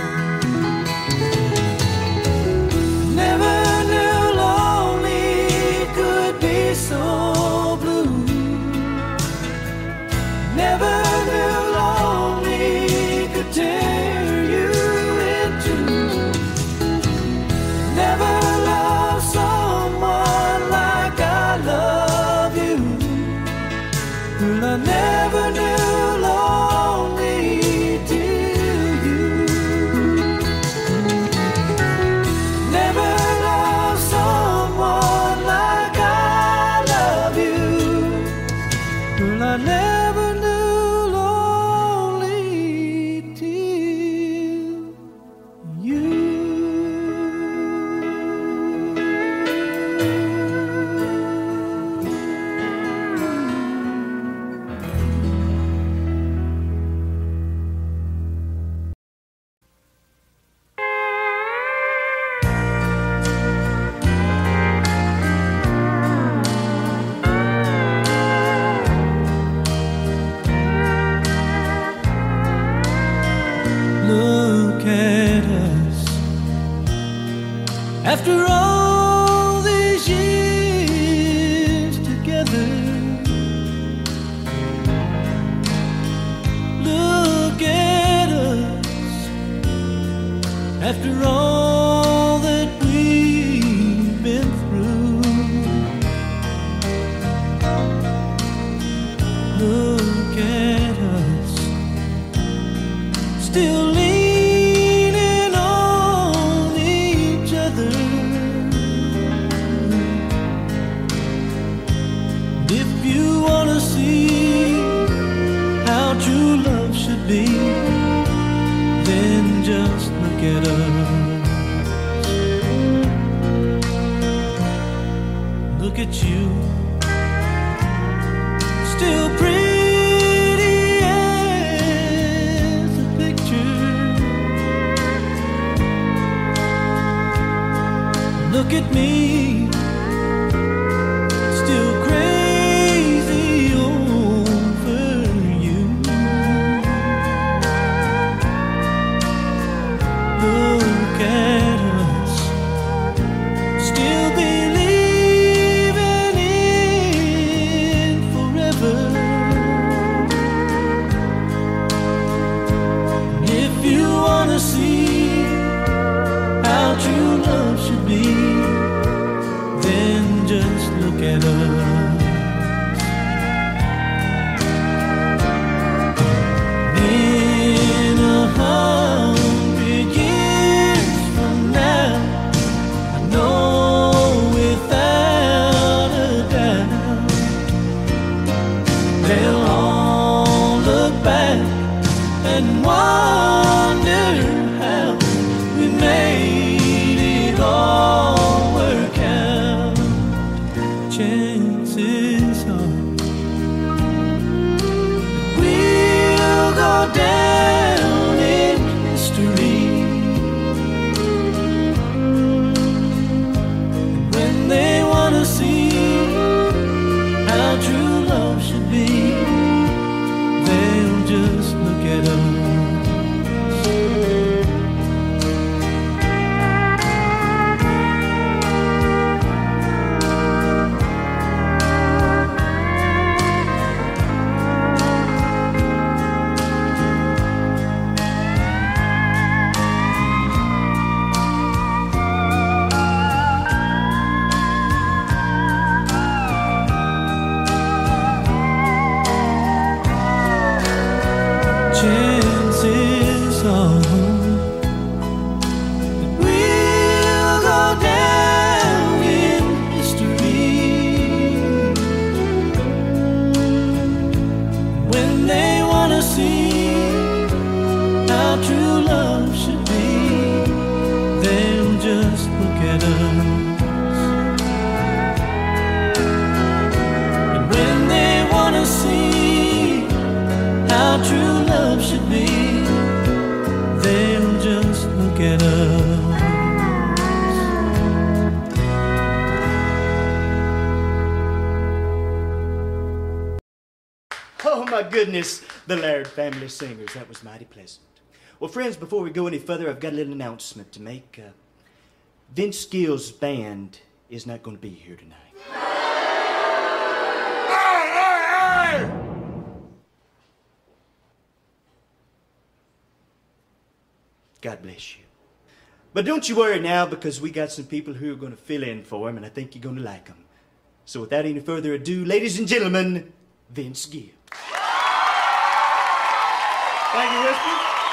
Never knew lonely could be so blue. Never knew lonely could tear you in two. Never loved someone like I love you. Well, I never knew lonely till you. Never loved someone like I love you. Well, I never knew lonely till you. Look at us. After all these years together, look at us. After all that we've been through, look at us. Still leaning on each other. If you wanna see how true love should be, then just look at us. Look at you, still pretty as a picture. Look at me, still crazy over you. Look at us, still believing in and wonder how we made it all work out. Chances are we'll go down in history. When they want to see how true love should be, they'll just look at us. Chances are that we'll go down in history. When they want to see how true love should be, they'll just look at us. And when they want to see how true love should be, they'll just look at us. Oh my goodness, the Laird Family Singers. That was mighty pleasant. Well, friends, before we go any further, I've got a little announcement to make. Vince Gill's band is not going to be here tonight. God bless you. But don't you worry now, because we got some people who are going to fill in for him, and I think you're going to like them. So without any further ado, ladies and gentlemen, Vince Gill. Thank you, Whisper.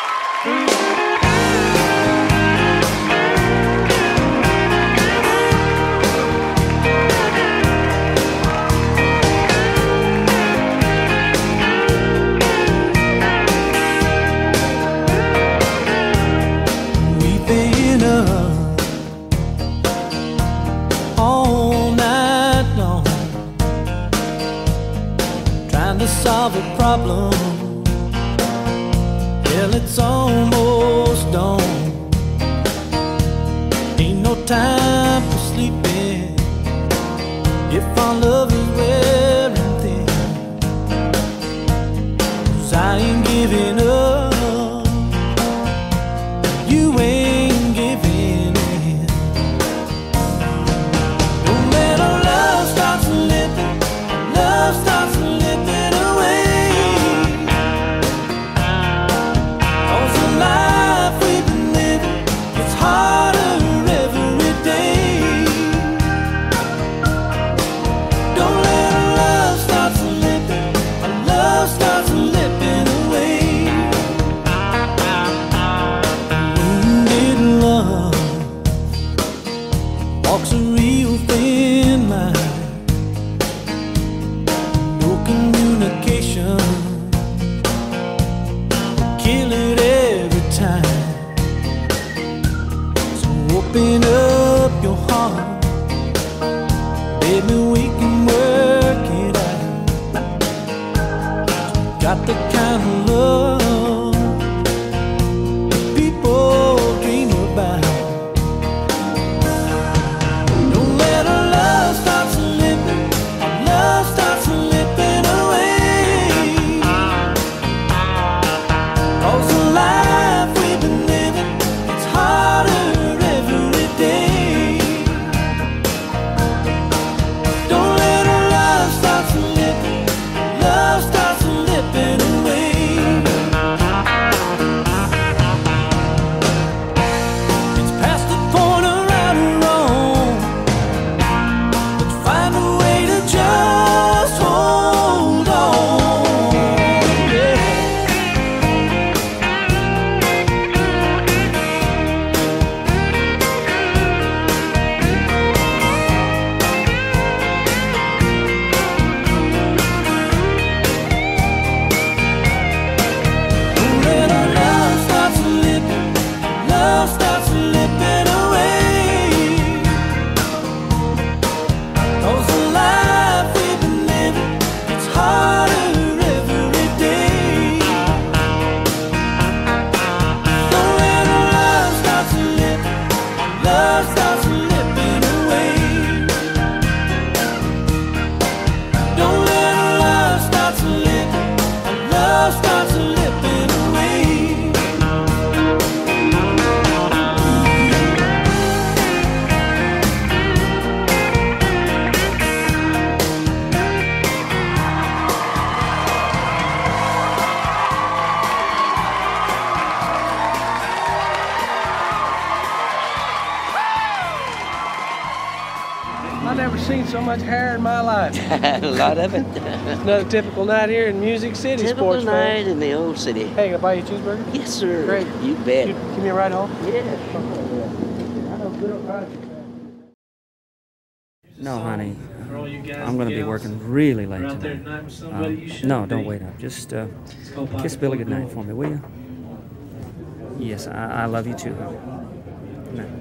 We've been up all night long trying to solve a problem. Well, it's almost dawn. Ain't no time for sleeping if our love is wearing thin. 'Cause I ain't giving up, you ain't giving in. Don't let our love start slipping, love starts slipping away. Cause the life we've been living gets harder every day. Don't let our love start slipping, our love starts slipping away. Wounded love walks a real thin line. No communication, kill it every time. So open up your heart, baby, we can work it out. Got the kind of love people dream about. Don't let our love start slipping, our love starts slipping away. Cause the life we've been living, it's harder every day. Don't let our love start slipping, love starts slipping away. starts slipping away. I've never seen so much hair in my life. A lot of it. Another typical night here in Music City, Typical sports fan. night in the old city. Hey, can I buy you a cheeseburger? Yes, sir. Great. You bet. You give me a ride home? Yeah. I know good old country. No, honey. I'm going to be working really late tonight. No, don't wait up. Just kiss Billy goodnight for me, will you? Yes, I love you too, honey. Good night.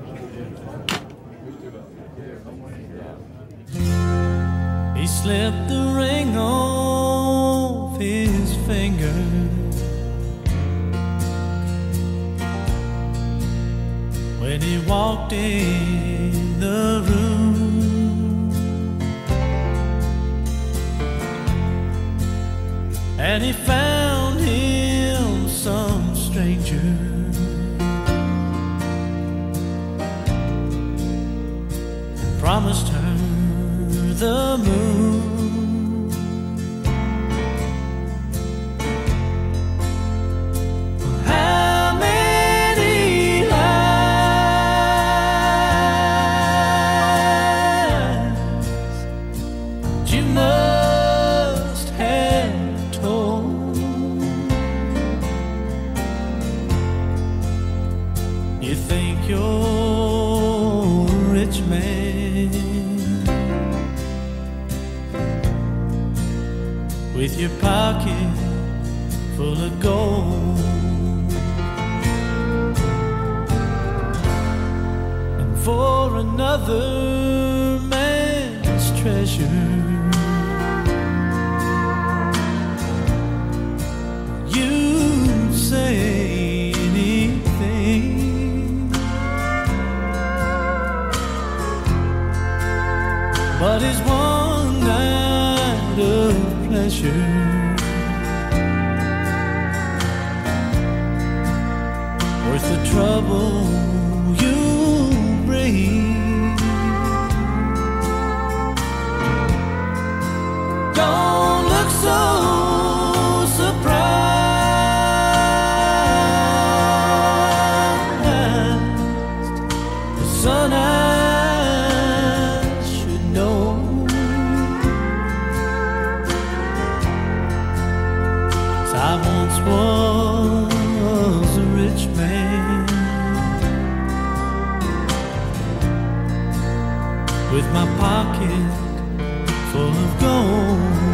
He slipped the ring off his finger. When he walked in the room, and he found him some stranger, and promised her the moon. How many lies you must have told? You think you're a rich man with your pocket full of gold, and for another man's treasure you'd say anything. But is one night of pleasure worth the trouble you bring? Don't look so surprised. The son I should know. I once was a rich man with my pocket full of gold.